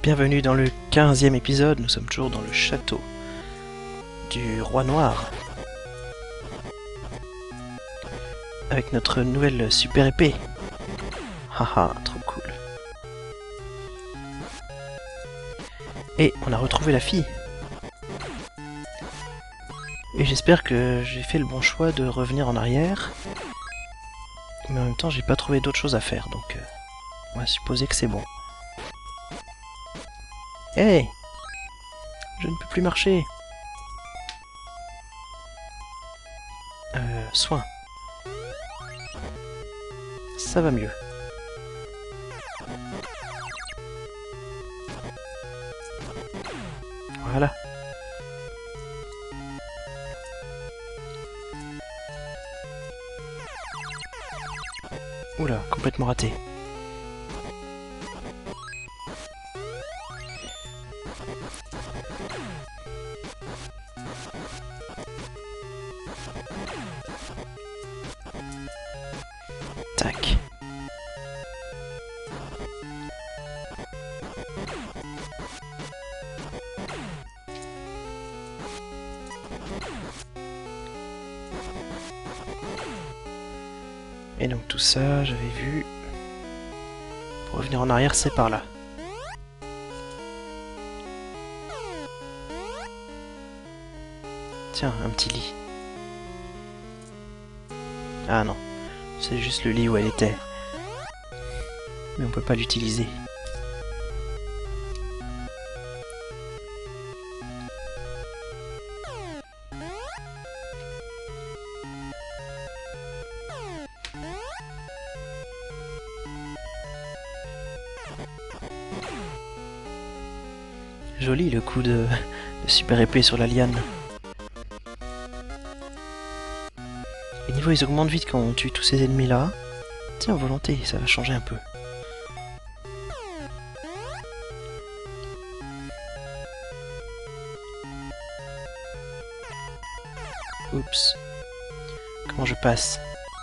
Bienvenue dans le 15e épisode, nous sommes toujours dans le château du roi noir. Avec notre nouvelle super épée. Haha, trop cool. Et on a retrouvé la fille. Et j'espère que j'ai fait le bon choix de revenir en arrière. Mais en même temps, j'ai pas trouvé d'autre chose à faire, donc on va supposer que c'est bon. Hey! Je ne peux plus marcher. Soin. Ça va mieux. Voilà. Oula, complètement raté. Tac. Et donc tout ça, j'avais vu. Pour revenir en arrière, c'est par là. Tiens, un petit lit. Ah non, c'est juste le lit où elle était. Mais on peut pas l'utiliser. Joli le coup de super épée sur la liane. Les niveaux ils augmentent vite quand on tue tous ces ennemis là. Tiens, volonté, ça va changer un peu. Oups. Comment je passe?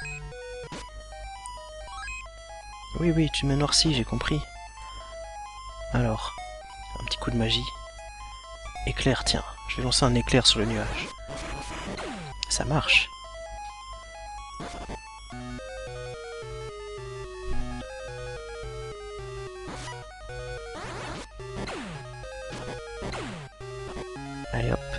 Oui, oui, tu m'as noirci, j'ai compris. Alors, un petit coup de magie. Éclair, tiens, je vais lancer un éclair sur le nuage. Ça marche. Allez hop.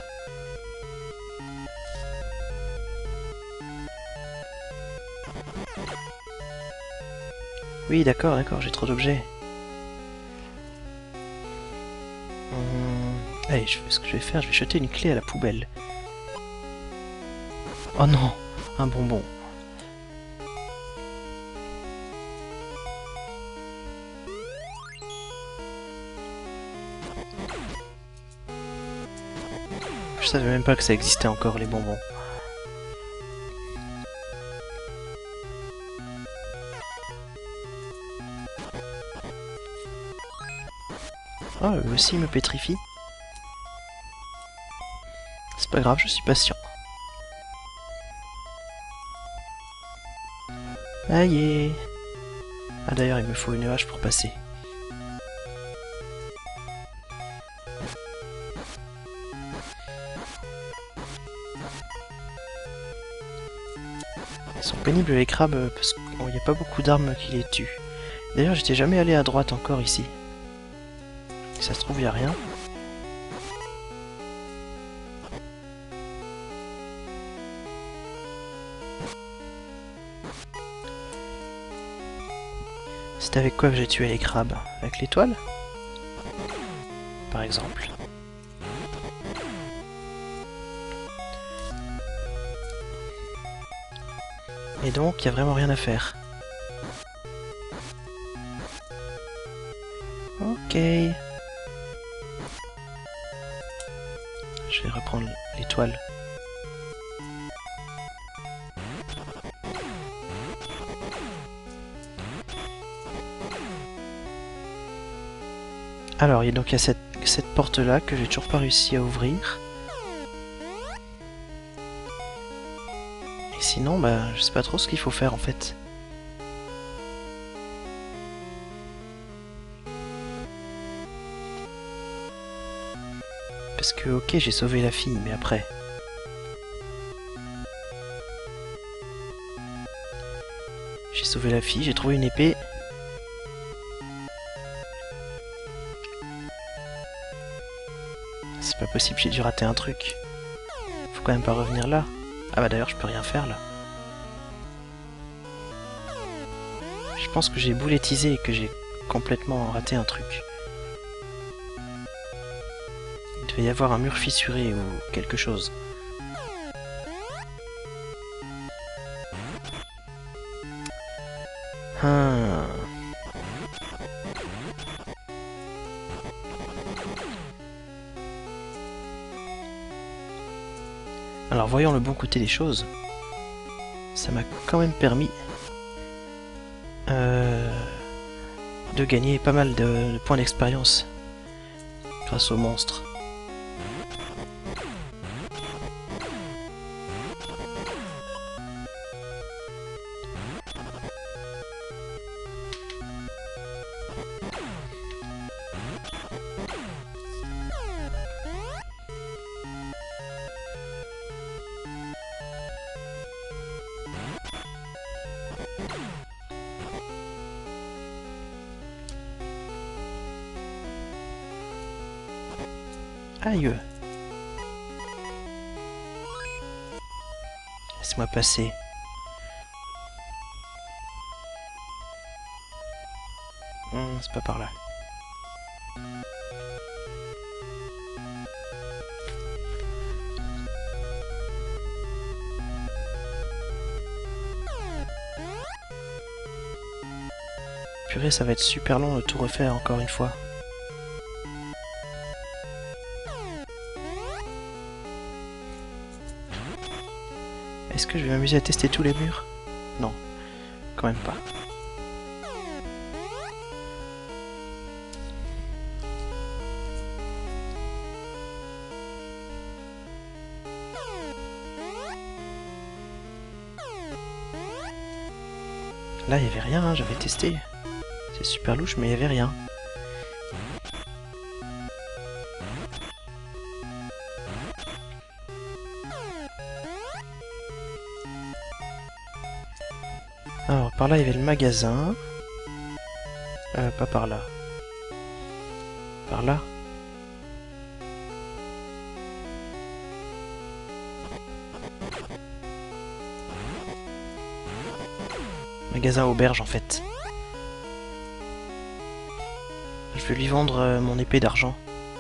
Oui, d'accord, d'accord, j'ai trop d'objets. Allez, ce que je vais faire, je vais jeter une clé à la poubelle. Oh non, un bonbon. Je savais même pas que ça existait encore, les bonbons. Ah, eux aussi me pétrifie. C'est pas grave, je suis patient. Aïe. Ah d'ailleurs, il me faut une hache pour passer. Ils sont pénibles les crabes parce qu'il n'y a pas beaucoup d'armes qui les tuent. D'ailleurs, j'étais jamais allé à droite encore ici. Si ça se trouve, il n'y a rien. C'est avec quoi que j'ai tué les crabes? Avec l'étoile? Par exemple. Et donc, il n'y a vraiment rien à faire. Ok. Je vais reprendre l'étoile. Alors, il y a cette porte-là que j'ai toujours pas réussi à ouvrir. Et sinon, bah, je sais pas trop ce qu'il faut faire en fait. Parce que, ok, j'ai sauvé la fille, mais après... J'ai sauvé la fille, j'ai trouvé une épée. C'est pas possible, j'ai dû rater un truc. Faut quand même pas revenir là. Ah bah d'ailleurs, je peux rien faire là. Je pense que j'ai boulettisé et que j'ai complètement raté un truc. Il devait y avoir un mur fissuré ou quelque chose. Ah. Alors voyons le bon côté des choses. Ça m'a quand même permis de gagner pas mal de points d'expérience grâce aux monstres. Aïe! Laisse-moi passer. C'est pas par là. Purée, ça va être super long de tout refaire encore une fois. Est-ce que je vais m'amuser à tester tous les murs? Non, quand même pas. Là, il n'y avait rien, hein, j'avais testé. C'est super louche, mais il n'y avait rien. Alors, par là, il y avait le magasin. Pas par là. Par là. Magasin auberge, en fait. Je vais lui vendre mon épée d'argent.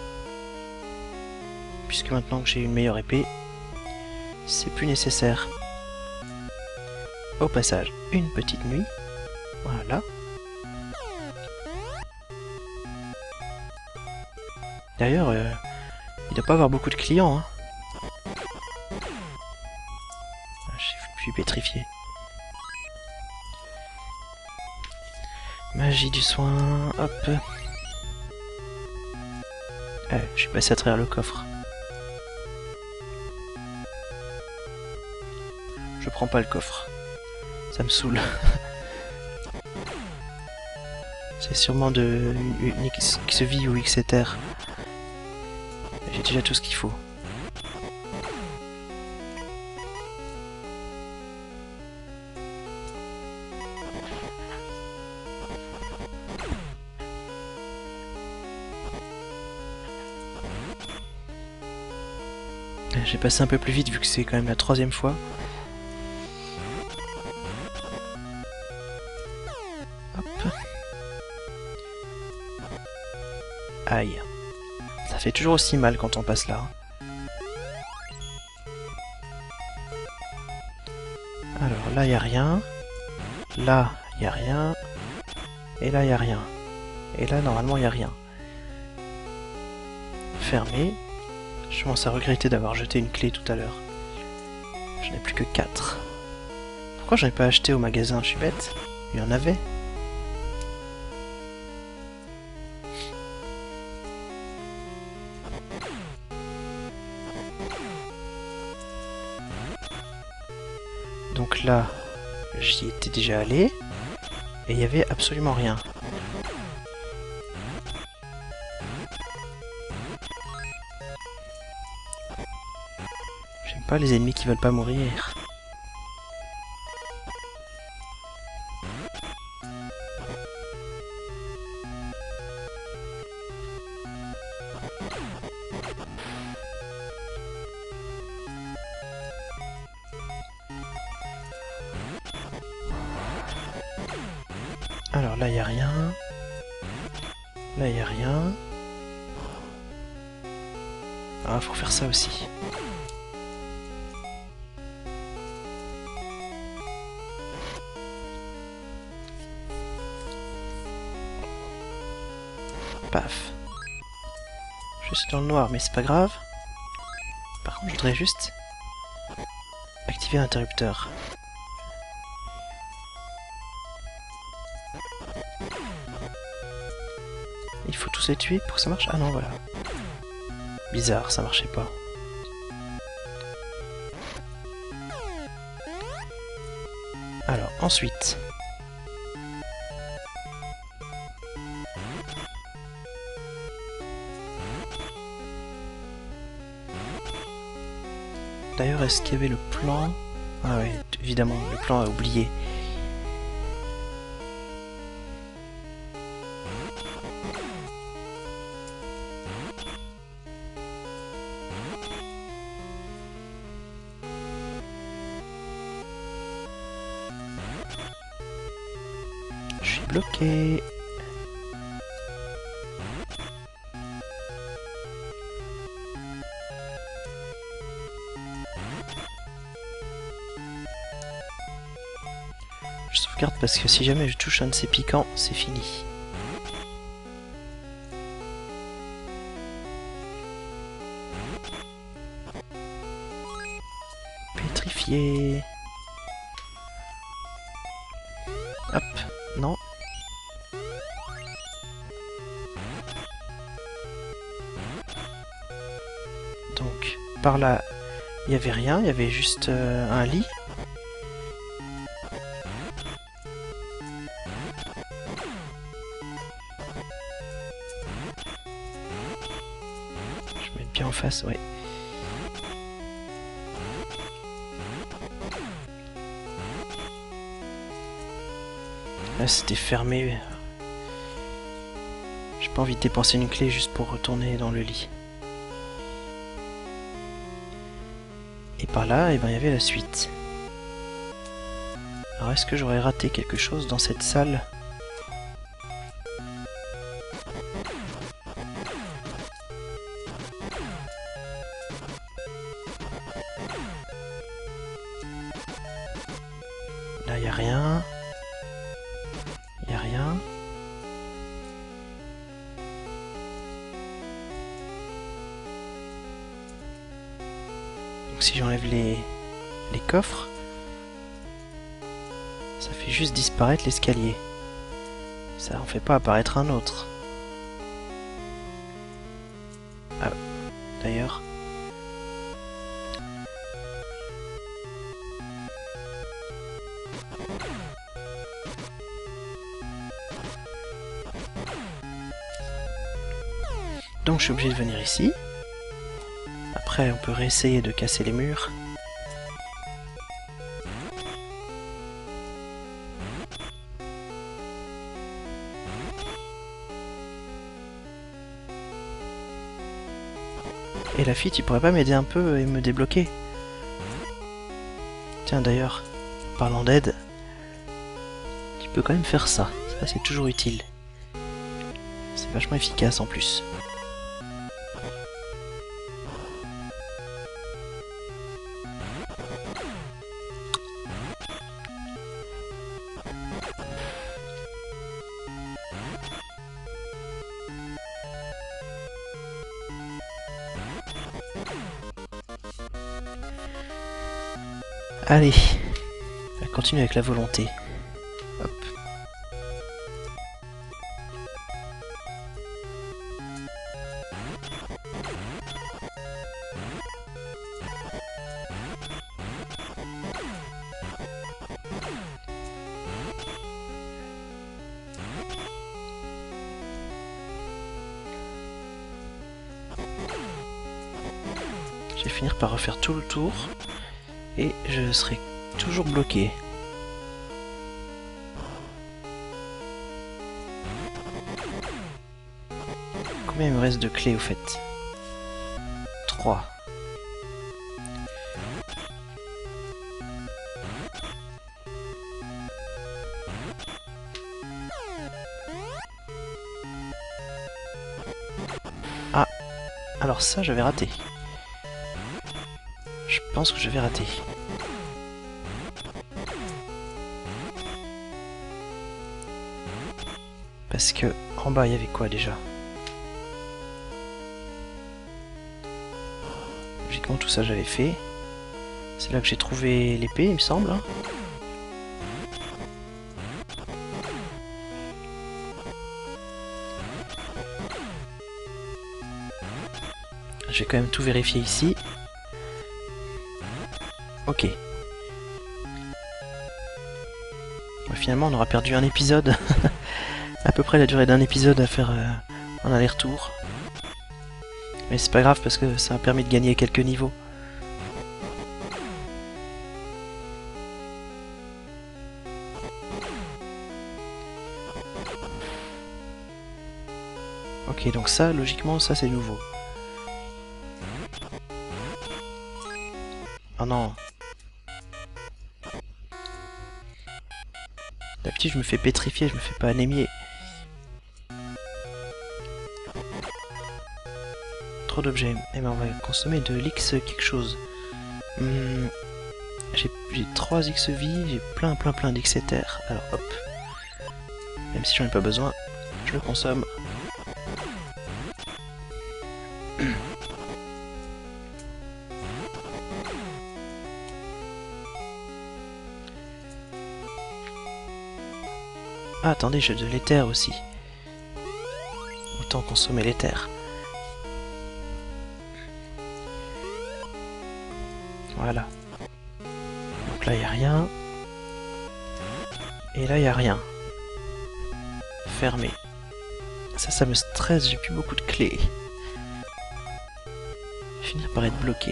Puisque maintenant que j'ai une meilleure épée, c'est plus nécessaire. Au passage, une petite nuit. Voilà. D'ailleurs, il doit pas avoir beaucoup de clients. Hein. Je suis pétrifié. Magie du soin, hop. Je suis passé à travers le coffre. Je prends pas le coffre. Ça me saoule. C'est sûrement de une X vie ou X éther. J'ai déjà tout ce qu'il faut. J'ai passé un peu plus vite vu que c'est quand même la 3e fois. Hop. Aïe. Ça fait toujours aussi mal quand on passe là. Alors là, il n'y a rien. Là, il n'y a rien. Et là, il n'y a rien. Et là, normalement, il n'y a rien. Fermé. Je commence à regretter d'avoir jeté une clé tout à l'heure. J'en ai plus que 4. Pourquoi j'en ai pas acheté au magasin? Je suis bête. Il y en avait. Donc là, j'y étais déjà allé. Et il n'y avait absolument rien. Pas les ennemis qui veulent pas mourir. Alors là, il n'y a rien. Là, il n'y a rien. Ah, faut faire ça aussi. Paf. Je suis dans le noir, mais c'est pas grave. Par contre, je voudrais juste activer l'interrupteur. Il faut tous les tuer pour que ça marche? Ah non, voilà. Bizarre, ça marchait pas. Alors, ensuite... D'ailleurs, est-ce qu'il y avait le plan? Ah oui, évidemment, le plan a oublié. Je suis bloqué. Je sauvegarde parce que si jamais je touche un de ces piquants, c'est fini. Pétrifié. Hop, non. Donc, par là, il n'y avait rien, il y avait juste un lit. Je vais mettre bien en face, ouais. Là, c'était fermé. J'ai pas envie de dépenser une clé juste pour retourner dans le lit. Et par là, eh ben, il y avait la suite. Alors, est-ce que j'aurais raté quelque chose dans cette salle? Là, il n'y a rien. Il n'y a rien. Donc si j'enlève les coffres, ça fait juste disparaître l'escalier. Ça en fait pas apparaître un autre. Ah, d'ailleurs... Donc je suis obligé de venir ici. Après on peut réessayer de casser les murs. Et la fille, tu pourrais pas m'aider un peu et me débloquer? Tiens d'ailleurs, parlant d'aide, tu peux quand même faire ça. Ça c'est toujours utile. C'est vachement efficace en plus. Allez, on va continuer avec la volonté. Hop. Je vais finir par refaire tout le tour et je serai toujours bloqué. Combien il me reste de clés au fait? 3. Ah, alors ça j'avais raté. Je pense que je vais rater. Parce que en bas il y avait quoi déjà? Logiquement tout ça j'avais fait. C'est là que j'ai trouvé l'épée il me semble. Hein. Je vais quand même tout vérifier ici. Ok. Bon, finalement on aura perdu un épisode. À peu près la durée d'un épisode à faire en aller-retour. Mais c'est pas grave parce que ça m'a permis de gagner quelques niveaux. Ok, donc ça, logiquement, ça c'est nouveau. Oh non. D'habitude je me fais pétrifier, je me fais pas anémier. Trop d'objets. Eh ben on va consommer de l'X quelque chose. J'ai 3 X vie, j'ai plein d'X éther. Alors hop. Même si j'en ai pas besoin, je le consomme. Ah attendez, j'ai de l'éther aussi. Autant consommer l'éther. Voilà. Donc là, il n'y a rien. Et là, il n'y a rien. Fermé. Ça me stresse, j'ai plus beaucoup de clés. Je vais finir par être bloqué.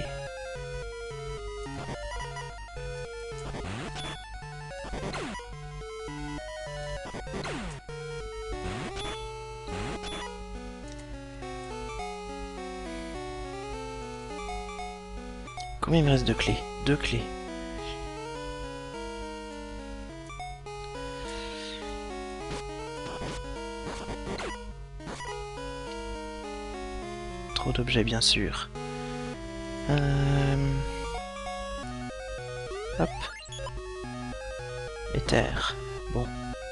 Combien il me reste de clés? 2 clés. Trop d'objets bien sûr. Hop. Éther. Bon.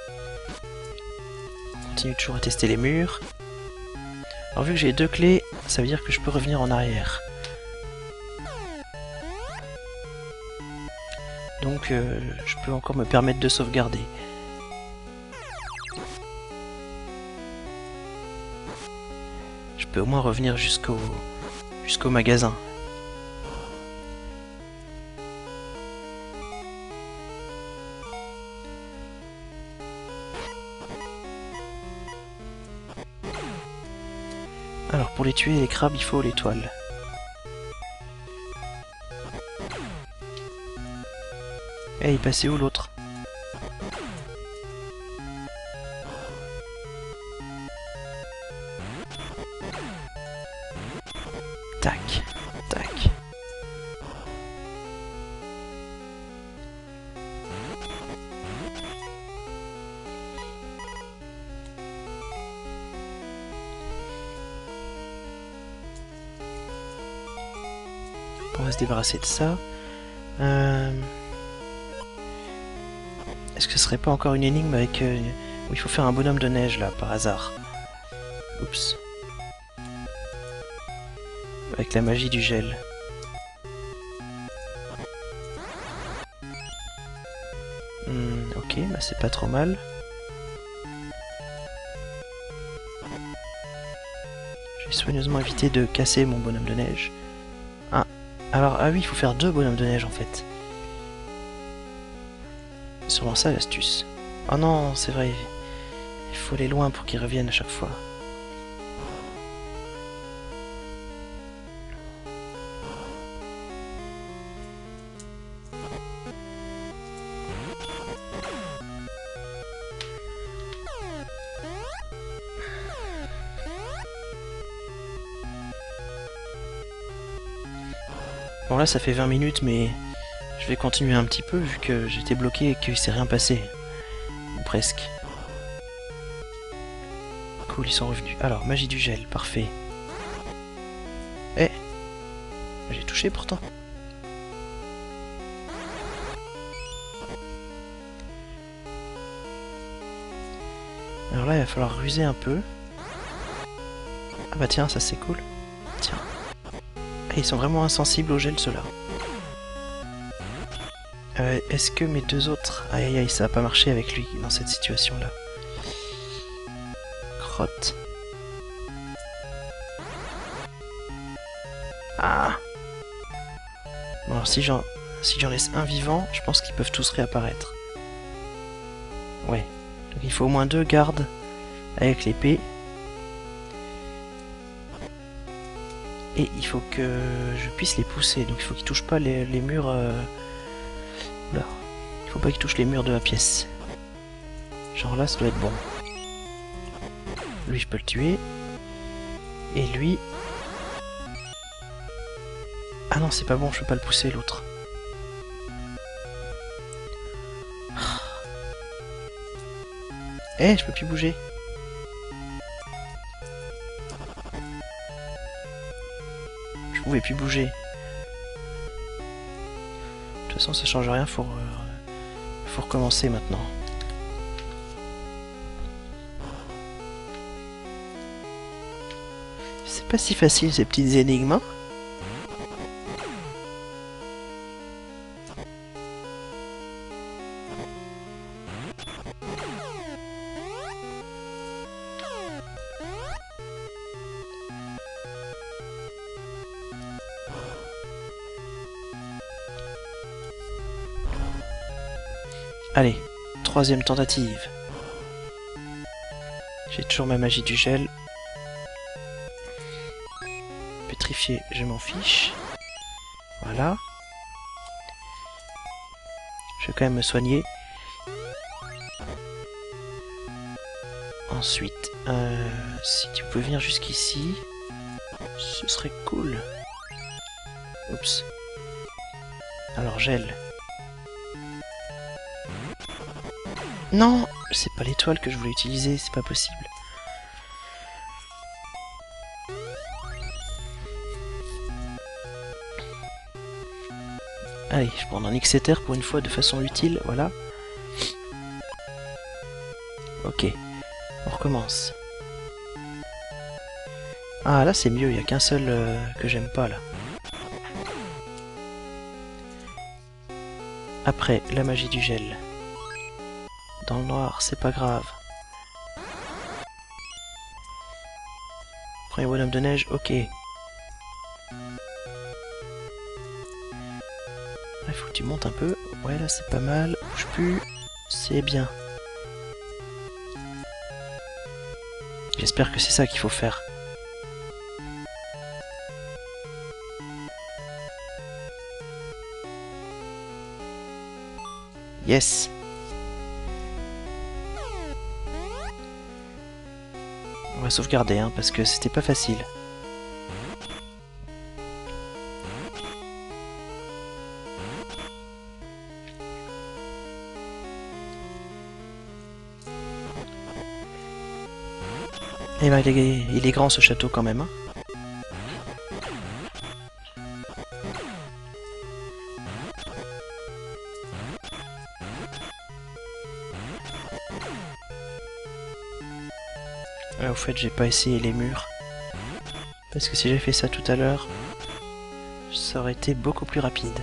On continue toujours à tester les murs. Alors vu que j'ai 2 clés, ça veut dire que je peux revenir en arrière. Donc je peux encore me permettre de sauvegarder. Je peux au moins revenir jusqu'au magasin. Alors pour les tuer les crabes il faut l'étoile. Eh, il passait où l'autre? Tac, tac. On va se débarrasser de ça. Est-ce que ce serait pas encore une énigme avec... où il faut faire un bonhomme de neige là, par hasard? Oups. Avec la magie du gel. Ok, bah c'est pas trop mal. J'ai soigneusement évité de casser mon bonhomme de neige. Ah, alors, ah oui, il faut faire 2 bonhommes de neige en fait. C'est sûrement ça l'astuce. Oh non, c'est vrai. Il faut aller loin pour qu'ils reviennent à chaque fois. Bon là ça fait 20 minutes mais je vais continuer un petit peu vu que j'étais bloqué et qu'il s'est rien passé. Ou presque. Cool, ils sont revenus. Alors, magie du gel, parfait. Eh, j'ai touché pourtant. Alors là il va falloir ruser un peu. Ah bah tiens, ça c'est cool. Tiens. Ah, ils sont vraiment insensibles au gel ceux-là. Est-ce que mes deux autres... Aïe aïe aïe, ça a pas marché avec lui dans cette situation-là. Crotte. Ah. Bon alors si j'en laisse un vivant, je pense qu'ils peuvent tous réapparaître. Ouais. Donc il faut au moins 2 gardes avec l'épée. Et il faut que je puisse les pousser, donc il faut qu'ils touchent pas les murs... Oula. Il faut pas qu'ils touchent les murs de la pièce. Genre là, ça doit être bon. Lui, je peux le tuer. Et lui... Ah non, c'est pas bon, je peux pas le pousser, l'autre. Eh, je peux plus bouger. Je pouvais plus bouger. De toute façon, ça change rien, faut recommencer maintenant. C'est pas si facile ces petites énigmes, hein. Allez, 3e tentative. J'ai toujours ma magie du gel. Pétrifié, je m'en fiche. Voilà. Je vais quand même me soigner. Ensuite, si tu peux venir jusqu'ici, ce serait cool. Oups. Alors, gel. Non, c'est pas l'étoile que je voulais utiliser, c'est pas possible. Allez, je prends un Xeter pour une fois de façon utile, voilà. Ok, on recommence. Ah là c'est mieux, il n'y a qu'un seul que j'aime pas là. Après, la magie du gel. Dans le noir, c'est pas grave. Premier bonhomme de neige, ok. Il faut que tu montes un peu. Ouais, là c'est pas mal. Bouge plus. C'est bien. J'espère que c'est ça qu'il faut faire. Yes. On va sauvegarder, hein, parce que c'était pas facile. Eh ben, il est grand ce château quand même. Hein. Au fait, j'ai pas essayé les murs. Parce que si j'ai fait ça tout à l'heure, ça aurait été beaucoup plus rapide.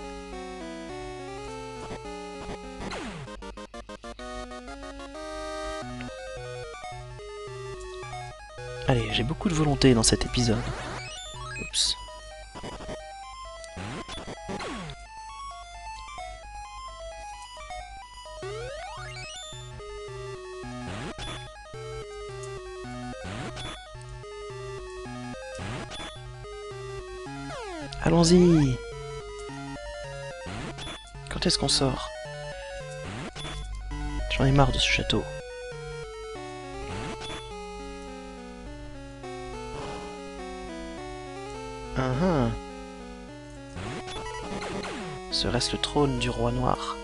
Allez, j'ai beaucoup de volonté dans cet épisode. Oups. Allons-y. Quand est-ce qu'on sort? J'en ai marre de ce château. Serait-ce le trône du roi noir?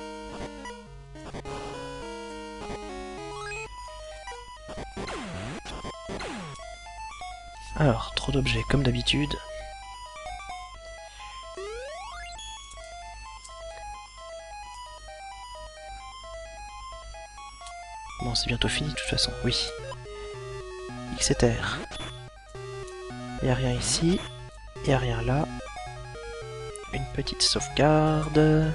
Alors, trop d'objets comme d'habitude. Bon, c'est bientôt fini de toute façon, oui. X et R. Il n'y a rien ici, il n'y a rien là. Une petite sauvegarde.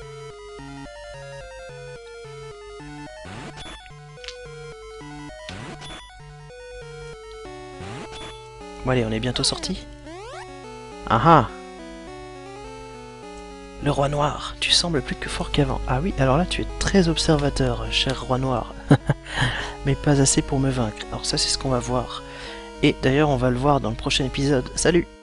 Bon allez, on est bientôt sorti. Ah ah! Le roi noir, tu sembles plus que fort qu'avant. Ah oui, alors là tu es très observateur, cher roi noir. Mais pas assez pour me vaincre. Alors ça c'est ce qu'on va voir. Et d'ailleurs on va le voir dans le prochain épisode. Salut!